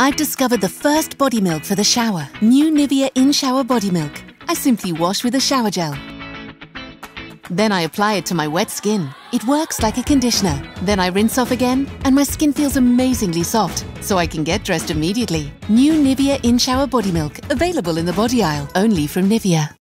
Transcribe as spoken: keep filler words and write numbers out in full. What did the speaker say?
I've discovered the first body milk for the shower. New Nivea in-shower body milk. I simply wash with a shower gel. Then I apply it to my wet skin. It works like a conditioner. Then I rinse off again, and my skin feels amazingly soft, so I can get dressed immediately. New Nivea in-shower body milk, available in the body aisle, only from Nivea.